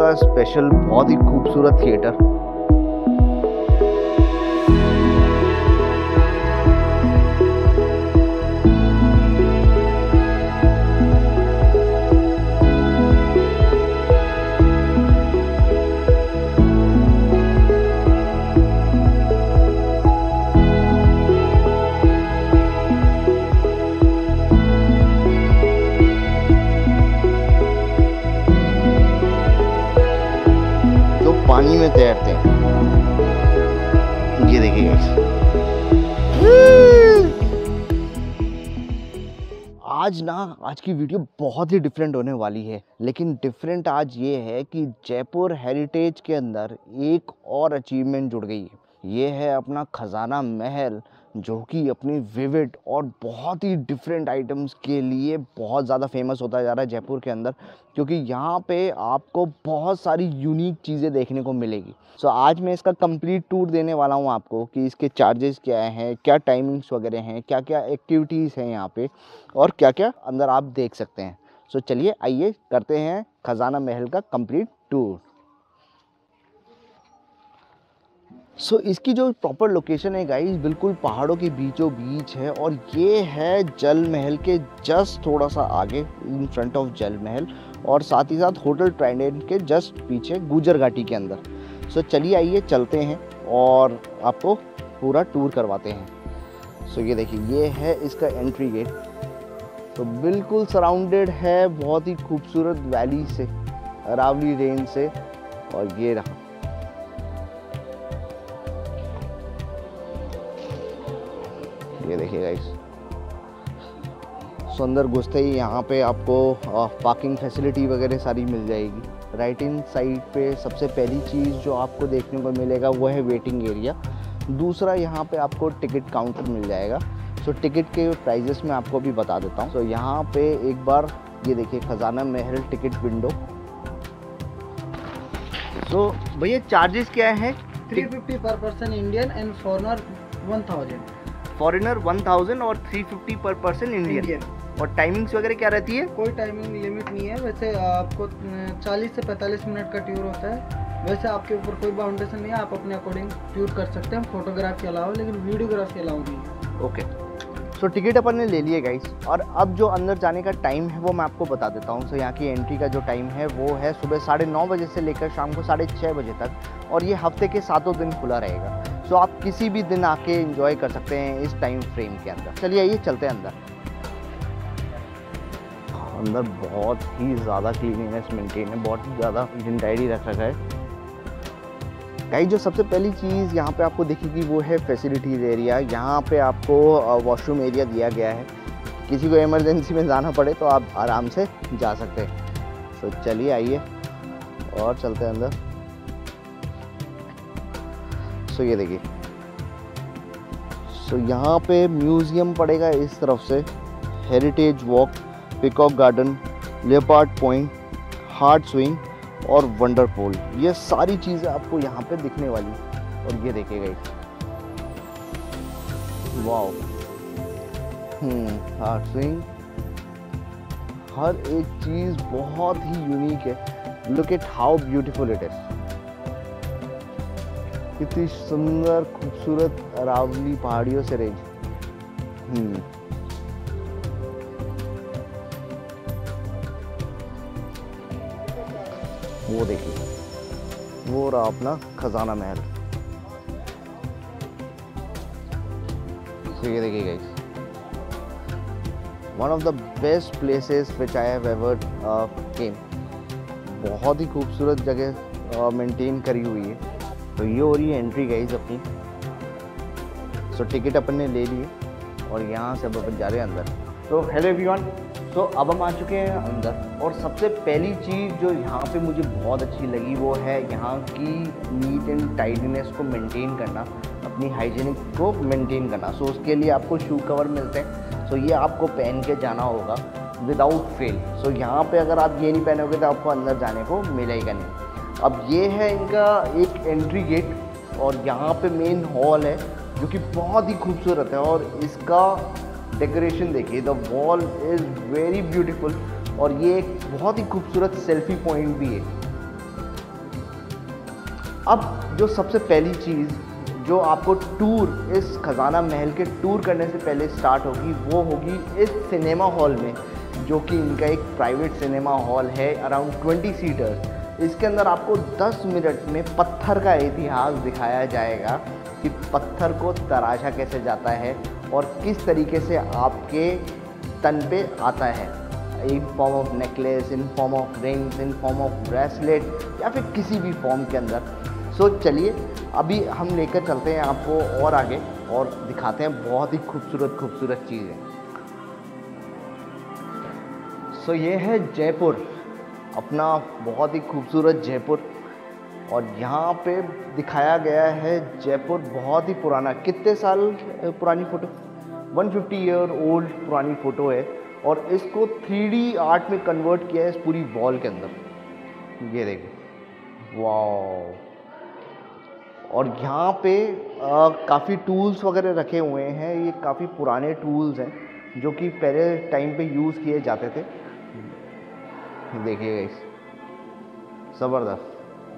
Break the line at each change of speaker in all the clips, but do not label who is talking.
का स्पेशल बहुत ही खूबसूरत थिएटर। पानी में तैरते हैं, ये देखिए गाइस। आज की वीडियो बहुत ही डिफरेंट होने वाली है, लेकिन डिफरेंट आज ये है कि जयपुर हेरिटेज के अंदर एक और अचीवमेंट जुड़ गई है। ये है अपना खजाना महल, जो कि अपनी विविड और बहुत ही डिफरेंट आइटम्स के लिए बहुत ज़्यादा फेमस होता जा रहा है जयपुर के अंदर, क्योंकि यहाँ पे आपको बहुत सारी यूनिक चीज़ें देखने को मिलेगी। सो आज मैं इसका कंप्लीट टूर देने वाला हूँ आपको कि इसके चार्जेस क्या हैं, क्या टाइमिंग्स वगैरह हैं, क्या क्या एक्टिविटीज़ हैं यहाँ पे और क्या क्या अंदर आप देख सकते हैं। सो चलिए आइए करते हैं खजाना महल का कंप्लीट टूर। सो इसकी जो प्रॉपर लोकेशन है गाइस, बिल्कुल पहाड़ों के बीचों बीच है और ये है जल महल के जस्ट थोड़ा सा आगे इन फ्रंट ऑफ जल महल, और साथ ही साथ होटल ट्राइडेंट के जस्ट पीछे गुजर घाटी के अंदर। सो चलिए आइए चलते हैं और आपको पूरा टूर करवाते हैं। सो ये देखिए, ये है इसका एंट्री गेट। तो बिल्कुल सराउंडेड है बहुत ही खूबसूरत वैली से, अरावली रेंज से, और ये रहा। ये देखिए गाइस, सो अंदर घुसते ही यहाँ पे आपको पार्किंग फैसिलिटी वगैरह सारी मिल जाएगी। राइट इन साइड पे सबसे पहली चीज़ जो आपको देखने को मिलेगा वो है वेटिंग एरिया। दूसरा यहाँ पे आपको टिकट काउंटर मिल जाएगा। सो टिकट के प्राइजेस मैं आपको भी बता देता हूँ। सो यहाँ पे एक बार ये देखिए खजाना महल टिकट विंडो। सो भैया चार्जेस क्या है?
350 पर person Indian and foreigner 1000।
Foreigner 1000 और 350 पर पर्सन इंडियन। और टाइमिंग्स वगैरह क्या रहती है?
कोई टाइमिंग लिमिट नहीं है। वैसे आपको 40 से 45 मिनट का टूर होता है। वैसे आपके ऊपर कोई बाउंडेशन नहीं है, आप अपने अकॉर्डिंग टूर कर सकते हैं फोटोग्राफ के अलावा, लेकिन वीडियोग्राफी अलाउ नहीं है।
ओके, सो टिकट अपन ने ले लिए गाइस, और अब जो अंदर जाने का टाइम है वो मैं आपको बता देता हूँ। सो यहाँ की एंट्री का जो टाइम है वो है सुबह 9:30 बजे से लेकर शाम को 6:30 बजे तक, और ये हफ्ते के 7 दिन खुला रहेगा। सो आप किसी भी दिन आके एंजॉय कर सकते हैं इस टाइम फ्रेम के अंदर। चलिए आइए चलते हैं अंदर। अंदर बहुत ही ज़्यादा क्लीनिनेस मेंटेन है, बहुत ही ज़्यादा हिडन डायरी रख रखा है गाइस। जो सबसे पहली चीज़ यहाँ पे आपको दिखेगी वो है फैसिलिटीज़ एरिया। यहाँ पे आपको वॉशरूम एरिया दिया गया है, किसी को इमरजेंसी में जाना पड़े तो आप आराम से जा सकते हैं। सो चलिए आइए और चलते हैं अंदर। सो ये देखिए, सो यहाँ पे म्यूज़ियम पड़ेगा इस तरफ से, heritage walk, peacock garden, leopard point, heart swing और वंडरपूल, ये सारी चीज़ें आपको यहाँ पे दिखने वाली। और ये देखिएगा, वाओ, हार्ट स्विंग, हर एक चीज़ बहुत ही यूनिक है। Look at how beautiful it is. कितनी सुंदर खूबसूरत अरावली पहाड़ियों से रेंज। वो देखिए, वो रहा अपना खजाना महल। तो ये देखिए guys, one of the best places which I have ever came. बहुत ही खूबसूरत जगह मेंटेन करी हुई है। तो ये हो रही है एंट्री गाइस अपनी। सो टिकट अपन ने ले लिए और यहाँ से अब अपन जा रहे हैं अंदर। तो हेलो एवरीवन, तो अब हम आ चुके हैं अंदर, और सबसे पहली चीज़ जो यहाँ पे मुझे बहुत अच्छी लगी वो है यहाँ की नीट एंड टाइडीनेस को मेंटेन करना, अपनी हाइजीनिक को मेंटेन करना। सो उसके लिए आपको शू कवर मिलते हैं। सो ये आपको पहन के जाना होगा विदाउट फेल। सो यहाँ पे अगर आप ये नहीं पहनोगे तो आपको अंदर जाने को मिलेगा नहीं। अब ये है इनका एक एंट्री गेट, और यहाँ पे मेन हॉल है जो कि बहुत ही खूबसूरत है, और इसका डेकोरेशन देखिए, the wall is very beautiful, और ये एक बहुत ही खूबसूरत सेल्फी पॉइंट भी है। अब जो सबसे पहली चीज़ जो आपको टूर इस खजाना महल के टूर करने से पहले स्टार्ट होगी वो होगी इस सिनेमा हॉल में, जो कि इनका एक प्राइवेट सिनेमा हॉल है अराउंड 20 सीटर्स। इसके अंदर आपको 10 मिनट में पत्थर का इतिहास दिखाया जाएगा कि पत्थर को तराशा कैसे जाता है और किस तरीके से आपके तन पे आता है, in form of necklace, in form of rings, in form of bracelet या फिर किसी भी फॉर्म के अंदर। सो चलिए अभी हम लेकर चलते हैं आपको और आगे और दिखाते हैं बहुत ही खूबसूरत खूबसूरत चीज़ें। सो ये है जयपुर, अपना बहुत ही खूबसूरत जयपुर, और यहाँ पे दिखाया गया है जयपुर बहुत ही पुराना, कितने साल पुरानी फ़ोटो, 150 ईयर ओल्ड पुरानी फ़ोटो है, और इसको 3D आर्ट में कन्वर्ट किया है इस पूरी वॉल के अंदर। ये देखो, वाह। और यहाँ पे काफ़ी टूल्स वगैरह रखे हुए हैं, ये काफ़ी पुराने टूल्स हैं जो कि पहले टाइम पे यूज़ किए जाते थे। देखिए गाइस, ज़बरदस्त।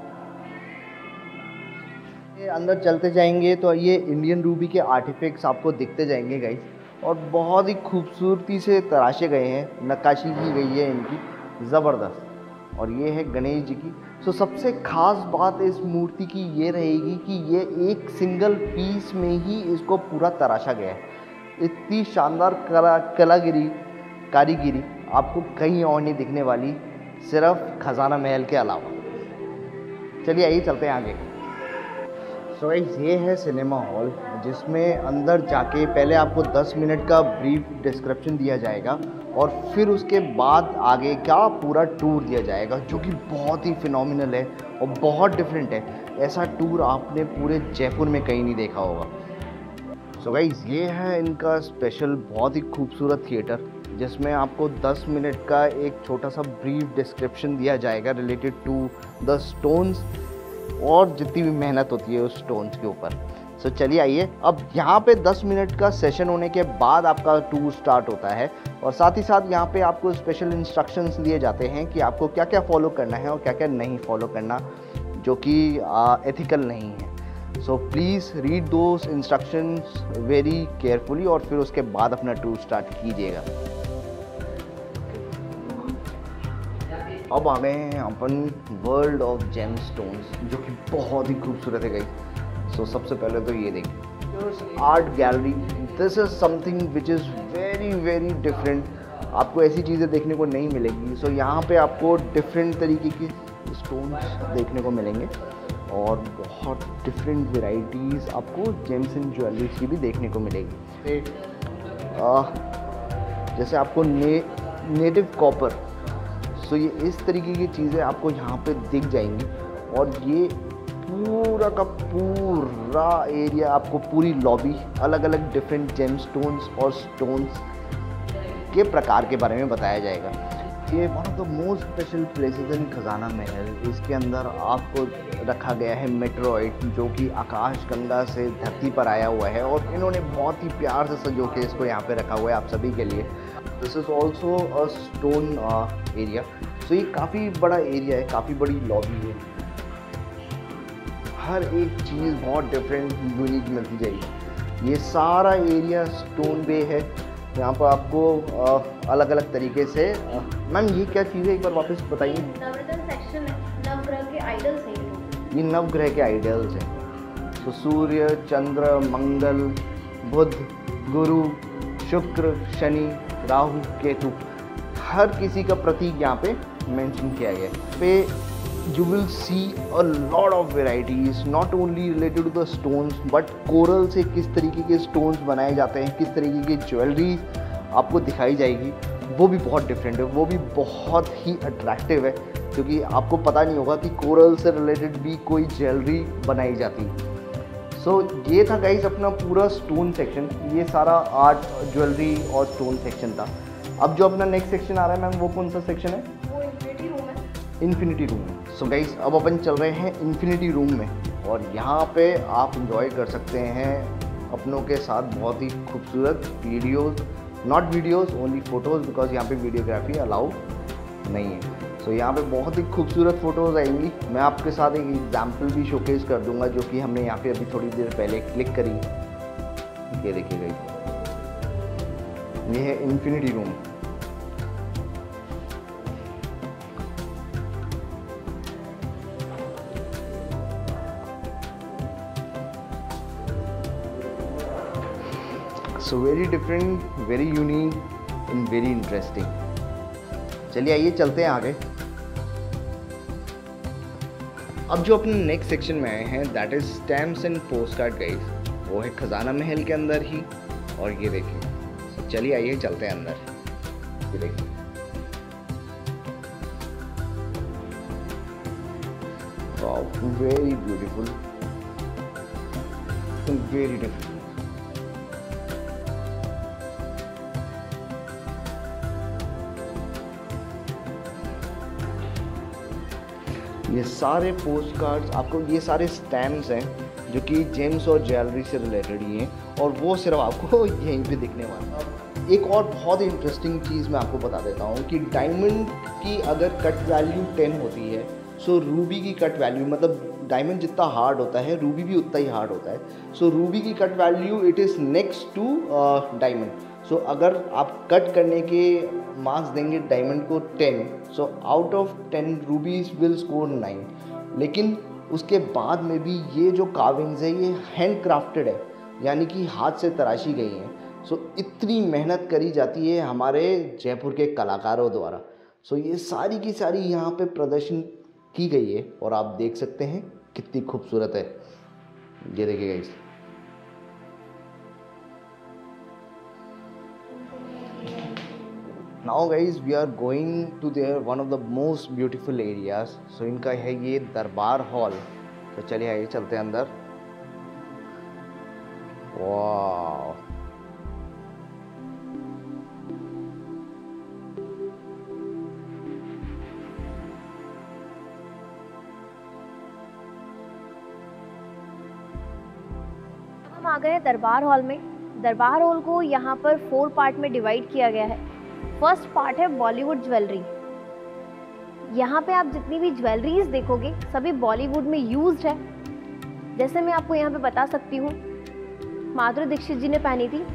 ये अंदर चलते जाएंगे तो ये इंडियन रूबी के आर्टिफैक्ट्स आपको दिखते जाएंगे गाइस, और बहुत ही खूबसूरती से तराशे गए हैं, नक्काशी की गई है इनकी, ज़बरदस्त। और ये है गणेश जी की। सो सबसे ख़ास बात इस मूर्ति की ये रहेगी कि ये एक सिंगल पीस में ही इसको पूरा तराशा गया है। इतनी शानदार कारीगिरी आपको कहीं और नहीं दिखने वाली, सिर्फ खजाना महल के अलावा। चलिए आइए चलते हैं आगे। सो गाइस, ये है सिनेमा हॉल, जिसमें अंदर जाके पहले आपको 10 मिनट का ब्रीफ डिस्क्रिप्शन दिया जाएगा और फिर उसके बाद आगे का पूरा टूर दिया जाएगा, जो कि बहुत ही फिनोमिनल है और बहुत डिफरेंट है। ऐसा टूर आपने पूरे जयपुर में कहीं नहीं देखा होगा। सो गाइस, ये है इनका स्पेशल बहुत ही खूबसूरत थिएटर, जिसमें आपको 10 मिनट का एक छोटा सा ब्रीफ डिस्क्रिप्शन दिया जाएगा रिलेटेड टू द स्टोन्स और जितनी भी मेहनत होती है उस स्टोन्स के ऊपर। सो चलिए आइए, अब यहाँ पे 10 मिनट का सेशन होने के बाद आपका टूर स्टार्ट होता है, और साथ ही साथ यहाँ पे आपको स्पेशल इंस्ट्रक्शंस दिए जाते हैं कि आपको क्या क्या फॉलो करना है और क्या क्या नहीं फॉलो करना, जो कि एथिकल नहीं है। So please read those instructions very carefully और फिर उसके बाद अपना टूर स्टार्ट कीजिएगा। अब आ गए हैं अपन वर्ल्ड ऑफ जेमस्टोन्स, जो कि बहुत ही खूबसूरत है गाइस। सो सबसे पहले तो ये देखिए, art gallery. This is something which is very very different, आपको ऐसी चीज़ें देखने को नहीं मिलेगी। सो यहाँ पे आपको डिफरेंट तरीके की स्टोन्स देखने को मिलेंगे और बहुत डिफरेंट वेराइटीज़ आपको जेम्स एंड ज्वेलरीज की भी देखने को मिलेगी। जैसे आपको नेटिव कॉपर, सो ये इस तरीके की चीज़ें आपको यहाँ पे दिख जाएंगी, और ये पूरा का पूरा एरिया आपको, पूरी लॉबी अलग अलग डिफरेंट जेमस्टोन्स और स्टोन्स के प्रकार के बारे में बताया जाएगा। ये one of the most special places in Khajana Mahal. इसके अंदर आपको रखा गया है मेट्रॉइड, जो कि आकाश गंगा से धरती पर आया हुआ है, और इन्होंने बहुत ही प्यार से सजो के इसको यहाँ पे रखा हुआ है आप सभी के लिए। This is also a stone area. So ये काफ़ी बड़ा एरिया है, काफ़ी बड़ी लॉबी है, हर एक चीज़ बहुत डिफरेंट यूनिक मिलती जाएगी। ये सारा एरिया स्टोन बे है, यहाँ पर आपको अलग अलग तरीके से। मैम ये क्या चीज़ है, एक बार वापस बताइए।
सेक्शन है, नवग्रह के आइडल्स हैं।
ये नवग्रह के आइडल्स हैं। तो सूर्य, चंद्र, मंगल, बुध, गुरु, शुक्र, शनि, राहु, केतु, हर किसी का प्रतीक यहाँ पे मेंशन किया गया है। पे you will see a lot of varieties, not only related to the stones but coral से किस तरीके के स्टोन्स बनाए जाते हैं, किस तरीके की ज्वेलरी आपको दिखाई जाएगी, वो भी बहुत डिफरेंट है, वो भी बहुत ही अट्रैक्टिव है, क्योंकि आपको पता नहीं होगा कि कोरल से रिलेटेड भी कोई ज्वेलरी बनाई जाती है। सो ये था गाइस अपना पूरा स्टोन सेक्शन, ये सारा आर्ट, ज्वेलरी और स्टोन सेक्शन था। अब जो अपना नेक्स्ट सेक्शन आ रहा है मैम, वो कौन सा सेक्शन है?
वो इन्फिनिटी रूम है।
इन्फिनिटी रूम है। सो गाइस अब अपन चल रहे हैं इन्फिनिटी रूम में, और यहाँ पे आप इंजॉय कर सकते हैं अपनों के साथ बहुत ही खूबसूरत videos, not videos, only photos, because यहाँ पे वीडियोग्राफी अलाउ नहीं है। सो यहाँ पे बहुत ही खूबसूरत फ़ोटोज़ आएंगी। मैं आपके साथ एक एग्जाम्पल भी शोकेस कर दूंगा जो कि हमने यहाँ पे अभी थोड़ी देर पहले क्लिक करी। ये देखिएगा, ये है infinity room. So very different, very unique and very interesting. चलिए आइए चलते हैं आगे। अब जो अपने नेक्स्ट सेक्शन में आए हैं that is stamps and postcard guys, वो है खजाना महल के अंदर ही। और ये देखिए, चलिए आइए चलते हैं अंदर। ये देखिए, वेरी ब्यूटीफुल, वेरी डिफरेंट। ये सारे पोस्ट कार्ड्स आपको, ये सारे स्टैम्प्स हैं जो कि जेम्स और ज्वेलरी से रिलेटेड ही हैं, और वो सिर्फ आपको यहीं पे दिखने वाला है। एक और बहुत ही इंटरेस्टिंग चीज़ मैं आपको बता देता हूँ कि डायमंड की अगर कट वैल्यू 10 होती है, सो रूबी की कट वैल्यू, मतलब डायमंड जितना हार्ड होता है रूबी भी उतना ही हार्ड होता है। सो रूबी की cut value it is next to diamond. So अगर आप कट करने के मार्क्स देंगे डायमंड को 10, so out of 10 rubies will score 9। लेकिन उसके बाद में भी ये जो कार्विंग्स है ये हैंड क्राफ्टेड है, यानी कि हाथ से तराशी गई हैं। सो इतनी मेहनत करी जाती है हमारे जयपुर के कलाकारों द्वारा। सो ये सारी की सारी यहाँ पे प्रदर्शन की गई है और आप देख सकते हैं कितनी खूबसूरत है। ये देखिएगा इस Now guys we are going to their one of the most beautiful areas। so इनका है ये दरबार हॉल। तो चलिए आइए चलते हैं अंदर। वाह,
हम आ गए हैं दरबार हॉल में। दरबार हॉल को यहाँ पर 4 पार्ट में डिवाइड किया गया है। फर्स्ट पार्ट है बॉलीवुड ज्वेलरी। यहाँ पे आप जितनी भी ज्वेलरीज देखोगे सभी बॉलीवुड में यूज्ड है। जैसे मैं आपको यहाँ पे बता सकती हूँ, माधुरी दीक्षित जी ने पहनी थी।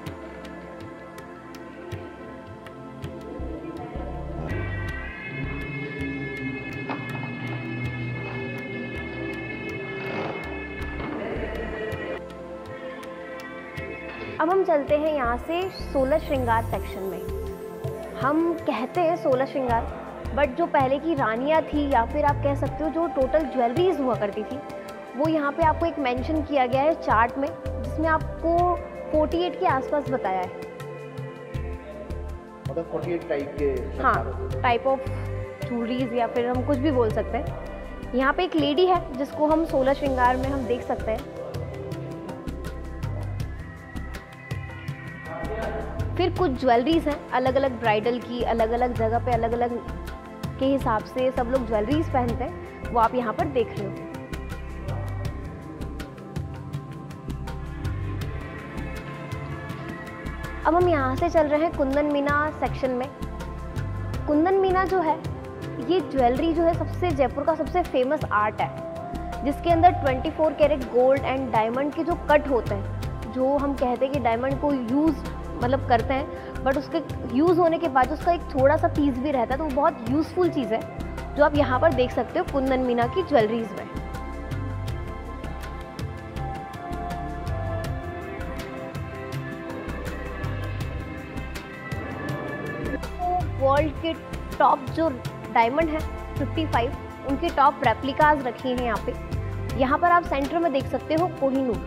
अब हम चलते हैं यहाँ से 16 श्रृंगार सेक्शन में। हम कहते हैं 16 श्रृंगार, बट जो पहले की रानियाँ थी या फिर आप कह सकते हो जो टोटल ज्वेलरीज हुआ करती थी, वो यहाँ पे आपको एक मेंशन किया गया है चार्ट में, जिसमें आपको 48 के आसपास बताया है।
मतलब 48 टाइप के,
हाँ, टाइप ऑफ ज्वेलरीज या फिर हम कुछ भी बोल सकते हैं। यहाँ पे एक लेडी है जिसको हम 16 श्रृंगार में हम देख सकते हैं। फिर कुछ ज्वेलरीज हैं अलग अलग ब्राइडल की, अलग अलग जगह पे अलग अलग के हिसाब से सब लोग ज्वेलरीज पहनते हैं, वो आप यहाँ पर देख रहे हो। अब हम यहाँ से चल रहे हैं कुंदन मीना सेक्शन में। कुंदन मीना जो है ये ज्वेलरी जो है सबसे जयपुर का सबसे फेमस आर्ट है, जिसके अंदर 24 कैरेट गोल्ड एंड डायमंड के जो कट होते हैं, जो हम कहते हैं कि डायमंड को यूज़ मतलब करते हैं, बट उसके यूज़ होने के बाद उसका एक थोड़ा सा पीस भी रहता है, तो वो बहुत यूज़फुल चीज़ है जो आप यहाँ पर देख सकते हो कुंदन मीना की ज्वेलरीज में। वर्ल्ड के टॉप जो डायमंड है 55, उनके टॉप रेप्लिकाज रखे हैं यहाँ पे। यहाँ पर आप सेंटर में देख सकते हो कोहिनूर।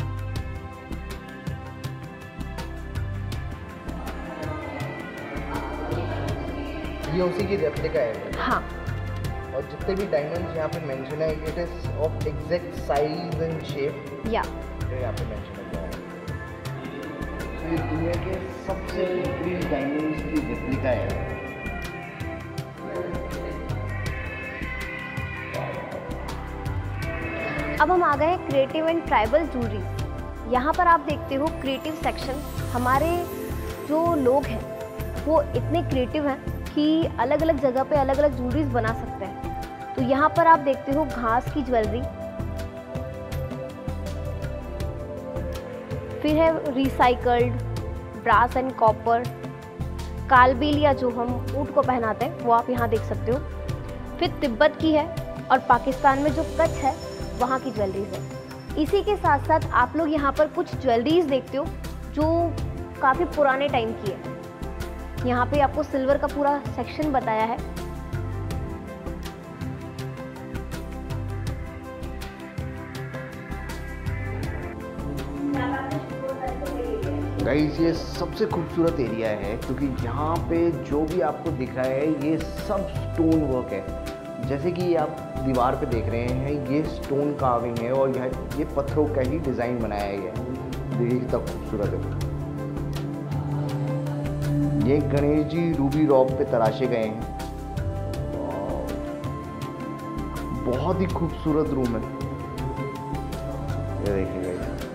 ये उसी की रेप्लिका है।
हाँ,
और जितने भी डायमंड्स यहाँ पे मेंशन है it is of exact size and shape
या
जो यहाँ पे मेंशन किया है। तो ये दुनिया के सबसे बड़ी डायमंड्स की रेप्लिका है।
अब हम आ गए क्रिएटिव एंड ट्राइबल ज्वेलरी। यहाँ पर आप देखते हो क्रिएटिव सेक्शन। हमारे जो लोग हैं वो इतने क्रिएटिव हैं कि अलग अलग जगह पे अलग अलग ज्वेलरीज बना सकते हैं। तो यहाँ पर आप देखते हो घास की ज्वेलरी, फिर है recycled brass and copper, Kalbelia जो हम ऊँट को पहनाते हैं वो आप यहाँ देख सकते हो, फिर तिब्बत की है, और पाकिस्तान में जो कच्छ है वहाँ की ज्वेलरीज है। इसी के साथ साथ आप लोग यहाँ पर कुछ ज्वेलरीज देखते हो जो काफ़ी पुराने टाइम की है। यहाँ पे आपको सिल्वर का पूरा सेक्शन बताया है।
गाइस ये सबसे खूबसूरत एरिया है क्योंकि यहाँ पे जो भी आपको दिख रहा है ये सब स्टोन वर्क है। जैसे कि आप दीवार पे देख रहे हैं ये स्टोन कार्विंग है और ये पत्थरों का ही डिज़ाइन बनाया गया है। देखिए कितना खूबसूरत है। ये गणेश जी रूबी रॉक पे तराशे गए हैं। बहुत ही खूबसूरत रूम है। ये देखिए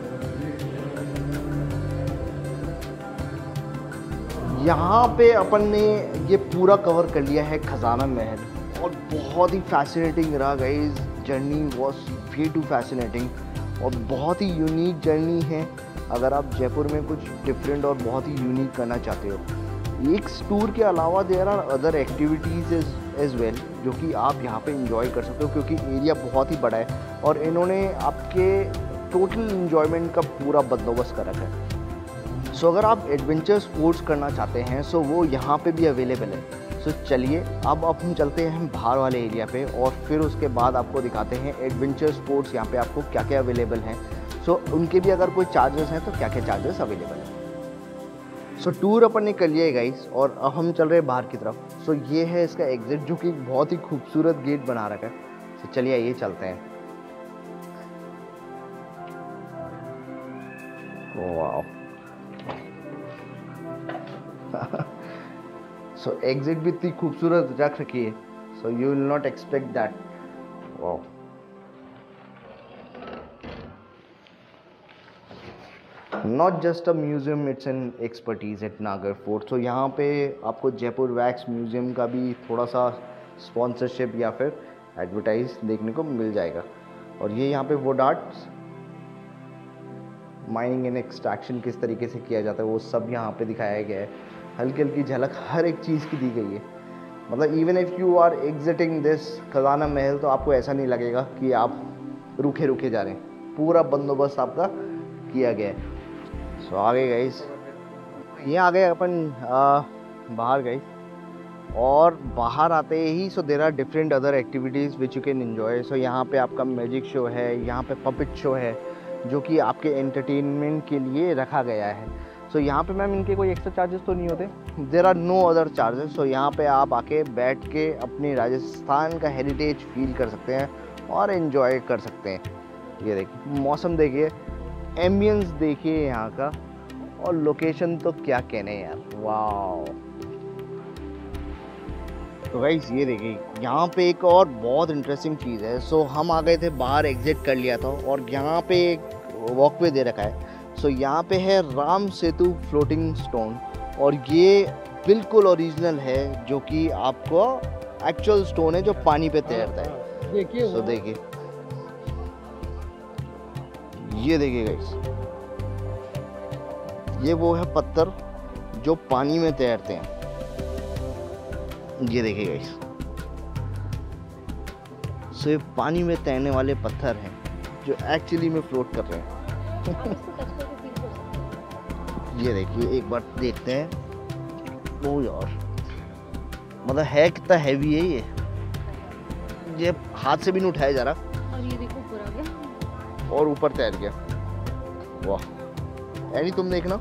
यहाँ पे अपन ने ये पूरा कवर कर लिया है खजाना महल, और बहुत ही फैसिनेटिंग रहा guys. Journey was way too fascinating और बहुत ही यूनिक जर्नी है। अगर आप जयपुर में कुछ डिफरेंट और बहुत ही यूनिक करना चाहते हो, एक टूर के अलावा there are other activities as well जो कि आप यहाँ पे इंजॉय कर सकते हो क्योंकि एरिया बहुत ही बड़ा है और इन्होंने आपके टोटल इंजॉयमेंट का पूरा बंदोबस्त कर रखा है। सो अगर आप एडवेंचर स्पोर्ट्स करना चाहते हैं सो वो यहाँ पे भी अवेलेबल है। सो चलिए अब हम चलते हैं बाहर वाले एरिया पे और फिर उसके बाद आपको दिखाते हैं एडवेंचर स्पोर्ट्स यहाँ पे आपको क्या क्या अवेलेबल हैं। सो उनके भी अगर कोई चार्जेस हैं तो क्या क्या चार्जेस अवेलेबल हैं। सो टूर अपन ने कर लिया है गाइस और अब हम चल रहे हैं बाहर की तरफ। सो ये है इसका एग्जिट जो कि बहुत ही खूबसूरत गेट बना रखा है। सो चलिए आइए चलते हैं। वाओ सो एग्जिट भी इतनी खूबसूरत रख रखी है। So you will not expect that. Wow not just a museum, it's an expertise at Nagar fort. So यहाँ पे आपको जयपुर वैक्स म्यूजियम का भी थोड़ा सा स्पॉन्सरशिप या फिर एडवर्टाइज देखने को मिल जाएगा। और ये यहाँ पे wood arts, mining and extraction किस तरीके से किया जाता है वो सब यहाँ पे दिखाया गया है। हल्की हल्की झलक हर एक चीज़ की दी गई है। मतलब even if you are exiting this Khajana Mahal तो आपको ऐसा नहीं लगेगा कि आप रुके रुके जा रहे हैं। पूरा बंदोबस्त आपका किया गया है। सो आगे गाइस, ये आ गए अपन बाहर गाइस, और बाहर आते ही so there are different other activities which you can enjoy. So यहाँ पे आपका मैजिक शो है, यहाँ पे पपेट शो है जो कि आपके एंटरटेनमेंट के लिए रखा गया है। सो यहाँ पे मैम इनके कोई एक्स्ट्रा चार्जेस तो नहीं होते? There are no other charges. So यहाँ पे आप आके बैठ के अपने राजस्थान का हेरिटेज फील कर सकते हैं और एंजॉय कर सकते हैं। ये देखिए मौसम देखिए, एम्बियंस देखिए यहाँ का, और लोकेशन तो क्या कहने यार, वाओ। तो गाइस ये देखिए यहाँ पे एक और बहुत इंटरेस्टिंग चीज़ है। सो हम आ गए थे बाहर, एग्जिट कर लिया था और यहाँ पे एक वॉकवे दे रखा है। सो यहाँ पे है राम सेतु फ्लोटिंग स्टोन और ये बिल्कुल ओरिजिनल है जो कि आपको एक्चुअल स्टोन है जो पानी पे तैरता है।
देखिए
सो देखिए, ये देखिए गाइस, ये वो है पत्थर जो पानी में तैरते हैं। ये देखिए गाइस, सो ये पानी में तैरने वाले पत्थर हैं जो एक्चुअली में फ्लोट कर रहे हैं। ये देखिए एक बार देखते हैं। ओ यार, मतलब है कितना हैवी है ये हाथ से भी नहीं उठाया जा रहा।
और ये देखो ऊपर आ गया
और ऊपर तैर गया। वाह एनी, तुम देखना।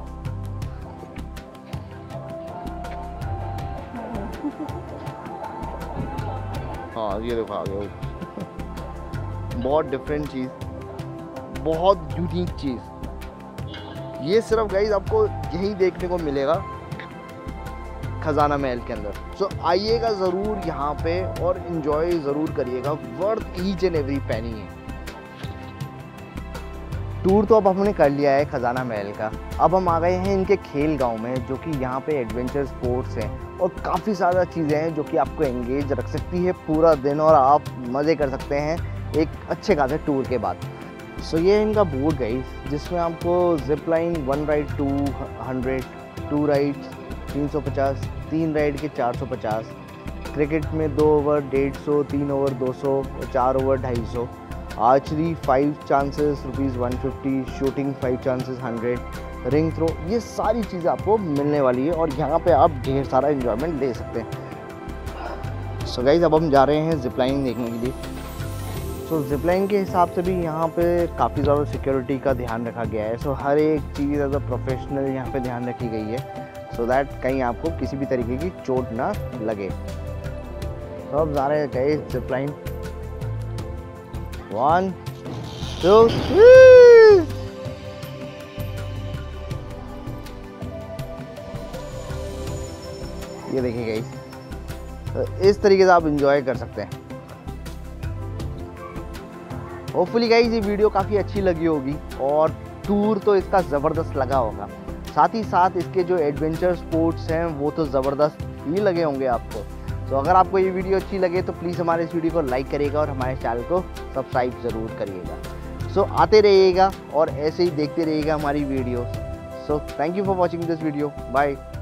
हाँ ये देखो आ गया। बहुत डिफरेंट चीज़, बहुत यूनिक चीज़। ये सिर्फ गाइस आपको यहीं देखने को मिलेगा खजाना महल के अंदर। सो आइएगा ज़रूर यहाँ पे और इन्जॉय ज़रूर करिएगा। Worth each and every penny है। टूर तो अब हमने कर लिया है खजाना महल का। अब हम आ गए हैं इनके खेल गांव में, जो कि यहाँ पे एडवेंचर स्पोर्ट्स हैं और काफ़ी ज़्यादा चीज़ें हैं जो कि आपको एंगेज रख सकती है पूरा दिन, और आप मज़े कर सकते हैं एक अच्छे खासे टूर के बाद। सो ये इनका बोर्ड गाइस, जिसमें आपको zip line 1 ride 200, 2 rides 350, 3 ride के 450, क्रिकेट में 2 over 150, 3 over 200, 4 over 250, archery 5 chances ₹150, shooting 5 chances 100, ring throw, ये सारी चीज़ें आपको मिलने वाली है और यहाँ पे आप ढेर सारा एंजॉयमेंट ले सकते हैं। सो गाइस अब हम जा रहे हैं जिप लाइन देखने के लिए। सो जिप लाइन के हिसाब से भी यहाँ पे काफ़ी ज़्यादा सिक्योरिटी का ध्यान रखा गया है। सो हर एक चीज़ एज अ प्रोफेशनल यहाँ पे ध्यान रखी गई है, सो दैट कहीं आपको किसी भी तरीके की चोट ना लगे। तो अब जा रहे हैं गाइस जिप लाइन। 1 2 3। ये देखिए गाइस, तो इस तरीके से आप इंजॉय कर सकते हैं। होपफुली गाइस ये वीडियो काफ़ी अच्छी लगी होगी और टूर तो इसका ज़बरदस्त लगा होगा। साथ ही साथ इसके जो एडवेंचर स्पोर्ट्स हैं वो तो ज़बरदस्त ही लगे होंगे आपको। तो अगर आपको ये वीडियो अच्छी लगे तो प्लीज़ हमारे इस वीडियो को लाइक करिएगा और हमारे चैनल को सब्सक्राइब ज़रूर करिएगा। सो आते रहिएगा और ऐसे ही देखते रहिएगा हमारी videos. So thank you for watching this video. Bye.